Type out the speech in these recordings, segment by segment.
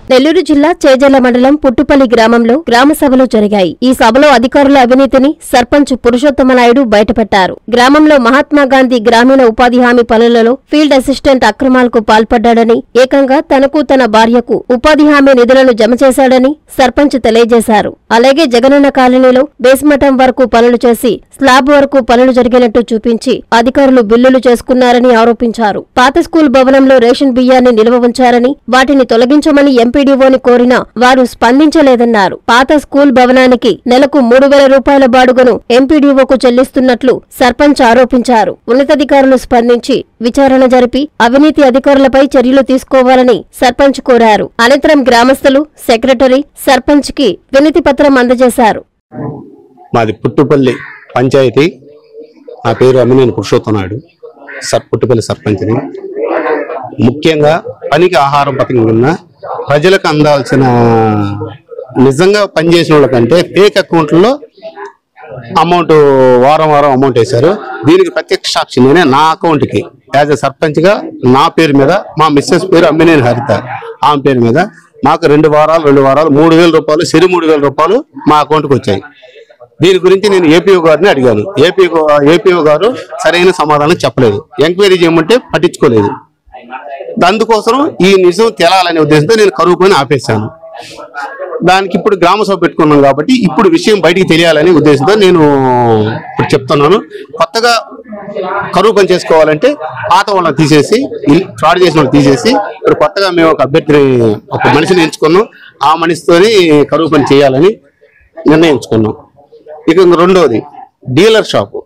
నెల్లూరు జిల్లా చేజర్ల మండలం పుట్టుపల్లి గ్రామంలో గ్రామ సభలు జరిగాయి. ఈ సభలో అధికారుల అవినీతిని సర్పంచ్ పురుషోత్తమనాయుడు బయటపెట్టారు. గ్రామంలో మహాత్మాగాంధీ గ్రామీణ ఉపాధి హామీ పనులలో ఫీల్డ్ అసిస్టెంట్ అక్రమాలకు పాల్పడ్డాడని, ఏకంగా తనకు తన భార్యకు ఉపాధి హామీ నిధులను జమ చేశాడని సర్పంచ్ తెలియజేశారు. అలాగే జగనన్న కాలనీలో బేస్మఠం వరకు పనులు చేసి స్లాబ్ వరకు పనులు జరిగినట్టు చూపించి అధికారులు బిల్లులు చేసుకున్నారని ఆరోపించారు. పాత స్కూల్ భవనంలో రేషన్ బియ్యాన్ని నిల్వ ఉంచారని, వాటిని తొలగించమని ఎంపీడీఓని కోరినా వారు స్పందించలేదన్నారు. పాత స్కూల్ భవనానికి నెలకు 3,000 రూపాయల బాడుగను ఎంపీడీఓకు చెల్లిస్తున్నట్లు సర్పంచ్ ఆరోపించారు. ఉన్నతాధికారులు స్పందించి విచారణ జరిపి అవినీతి అధికారులపై చర్యలు తీసుకోవాలని సర్పంచ్ కోరారు. అనంతరం గ్రామస్తులు సెక్రటరీ సర్పంచ్ కి వినతి పత్రం అందజేశారు. మాది పుట్టుపల్లి పంచాయతీ. నా పేరు అమ్మినేని పురుషోత్తమనాయుడు, పుట్టుపల్లి సర్పంచ్ని. ముఖ్యంగా పనికి ఆహారం పథకం కింద ప్రజలకు అందాల్సిన నిజంగా పనిచేసిన వాళ్ళకంటే ఫేక్ అకౌంట్లలో అమౌంట్ వారం అమౌంట్ వేశారు. దీనికి ప్రత్యక్ష సాక్షి నేనే. నా అకౌంట్కి యాజ్ ఎ సర్పంచ్గా నా పేరు మీద, మా మిస్సెస్ పేరు అమ్మినేని హరిత, ఆమె పేరు మీద మాకు 2 వారాలు 3,000 రూపాయలు, సరి 3,000 రూపాయలు మా అకౌంట్కి వచ్చాయి. దీని గురించి నేను ఏపీఓ గారిని అడిగాను. ఏపీఓ గారు సరైన సమాధానం చెప్పలేదు. ఎంక్వైరీ చేయమంటే పట్టించుకోలేదు. అందుకోసం ఈ నిజం తేలాలనే ఉద్దేశంతో నేను కరువు పని ఆపేశాను. దానికి ఇప్పుడు గ్రామ సభ పెట్టుకున్నాం కాబట్టి ఇప్పుడు విషయం బయటికి తెలియాలనే ఉద్దేశంతో నేను ఇప్పుడు చెప్తున్నాను. కొత్తగా కరువు పని చేసుకోవాలంటే పాత వాళ్ళని తీసేసి, ఫ్రాడ్ చేసిన వాళ్ళు తీసేసి, ఇప్పుడు కొత్తగా మేము ఒక మనిషిని ఎంచుకున్నాం. ఆ మనిషితోని కరువు పని చేయాలని నిర్ణయించుకున్నాం. ఇక రెండవది డీలర్ షాపు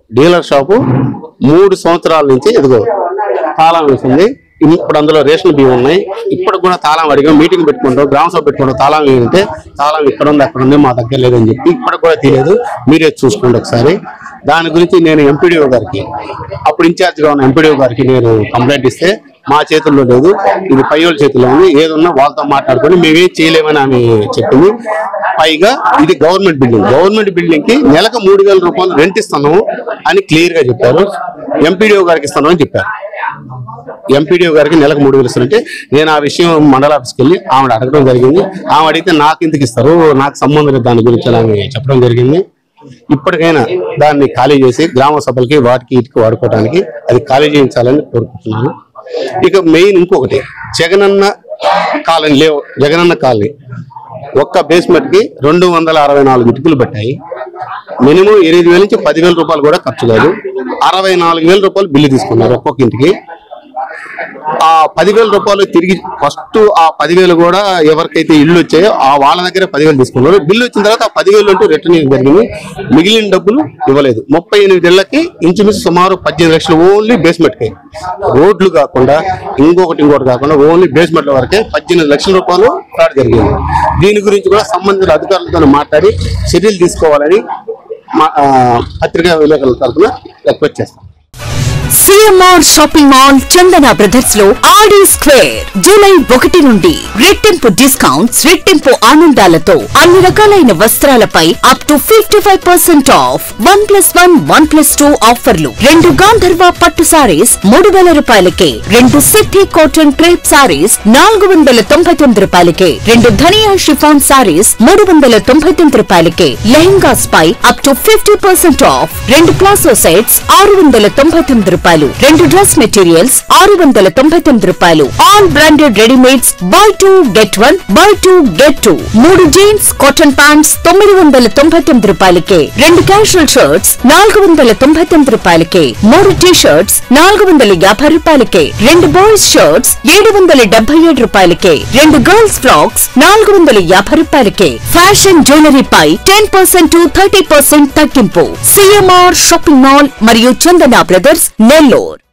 3 సంవత్సరాల నుంచి ఎదుగో తాళం వేసింది. ఇప్పుడు అందులో రేషన్ బియ్యం ఉన్నాయి. ఇప్పుడు కూడా తాళం అడిగాం, మీటింగ్ పెట్టుకుంటాం, గ్రామ సభ పెట్టుకుంటాం. తాళం ఏంటంటే తాళం ఇక్కడ ఉంది అక్కడ ఉంది, మా దగ్గర లేదని చెప్పి ఇప్పటికి కూడా తెలియదు. మీరే చూసుకోండి ఒకసారి. దాని గురించి నేను ఎంపీడీఓ గారికి, అప్పుడు ఇన్ఛార్జ్గా ఉన్న ఎంపీడీఓ గారికి నేను కంప్లైంట్ ఇస్తే మా చేతుల్లో లేదు, ఇది పై వాళ్ళ చేతుల్లో ఉంది, ఏదున్నా వాళ్ళతో మాట్లాడుకొని మేమేం చేయలేమని ఆమె చెప్పింది. పైగా ఇది గవర్నమెంట్ బిల్డింగ్ కి నెలకు 3,000 రూపాయలు రెంట్ ఇస్తున్నాము అని క్లియర్ గా చెప్పారు. ఎంపీడీఓ గారికి ఇస్తాను అని చెప్పారు. ఎంపీడీఓ గారికి నెలకు 3,000 ఇస్తారంటే నేను ఆ విషయం మండల ఆఫీస్కి వెళ్ళి ఆమె అడగడం జరిగింది. ఆమె అడిగితే నాకు ఎందుకు ఇస్తారు, నాకు సంబంధం లేదు దాని గురించి ఆమె చెప్పడం జరిగింది. ఇప్పటికైనా దాన్ని ఖాళీ చేసి గ్రామ సభలకి వాటికి ఇటుకి వాడుకోవడానికి అది ఖాళీ చేయించాలని కోరుకుంటున్నాను. ఇక మెయిన్ ఇంకొకటి జగనన్న కాలనీ ఒక్క బేస్మెంట్ కి 264 ఇటుకలు పెట్టాయి. మినిమం 8,000 నుంచి 10,000 రూపాయలు కూడా ఖర్చు కాదు. 64,000 రూపాయలు బిల్లు తీసుకున్నారు ఒక్కొక్క ఇంటికి. ఆ 10,000 రూపాయలు తిరిగి ఫస్ట్ ఆ 10,000 కూడా ఎవరికైతే ఇల్లు వచ్చాయో ఆ వాళ్ళ దగ్గర 10,000 తీసుకున్నారు. బిల్లు వచ్చిన తర్వాత ఆ 10,000 అంటూ రిటర్న్ జరిగింది. మిగిలిన డబ్బులు ఇవ్వలేదు. 38 ఏళ్లకి ఇంచుమించు సుమారు 18 లక్షలు ఓన్లీ బేస్మెంట్ కి. రోడ్లు కాకుండా ఇంకొకటి కాకుండా ఓన్లీ బేస్మెంట్ల వరకే 18 లక్షల రూపాయలు ఫ్రాడ్ జరిగింది. దీని గురించి కూడా సంబంధిత అధికారులతో మాట్లాడి చర్యలు తీసుకోవాలని పత్రికా విలేకరుల తరఫున రిక్వెస్ట్ చేస్తాం. CMR shopping mall Chandana brothers లో ఆడి స్క్వేర్ జూలై 1 నుండి రెట్టింపు డిస్కౌంట్స్, రెట్టింపు ఆనందాలతో అన్ని రకాలైన వస్త్రాలపై అప్ టు 55% ఆఫ్. 1+1 1+2 ఆఫర్లు. 2 గాంధర్వ పట్టు సారీస్ 3,000 రూపాయలకే, 2 సిద్ధి కాటన్ క్రేప్ సారీస్ 499 రూపాయలకే, 2 ధనియా షిఫాన్ సారీస్ 399 రూపాయలకే, లెహంగాస్ పై up to 50% off. 2 palazzo sets 699 రూపాయలు, 2 డ్రెస్ మెటీరియల్స్ 699 రూపాయలు. All branded readymades buy 2 get 1, buy 2 get 2. 3 jeans cotton pants 999 రూపాయలకే, 2 క్యాజువల్ షర్ట్స్ 499 రూపాయలకే, 3 టీ షర్ట్స్ 450 రూపాయలకే, 2 బాయ్స్ షర్ట్స్ 777 రూపాయలకే, 2 గర్ల్స్ ఫ్రాక్స్ 450 రూపాయలకే. ఫ్యాషన్ జ్యువెలరీ పై 10% to 30% తగ్గింపు. సిఎంఆర్ షాపింగ్ మాల్ మరియు చందన brothers Nellore.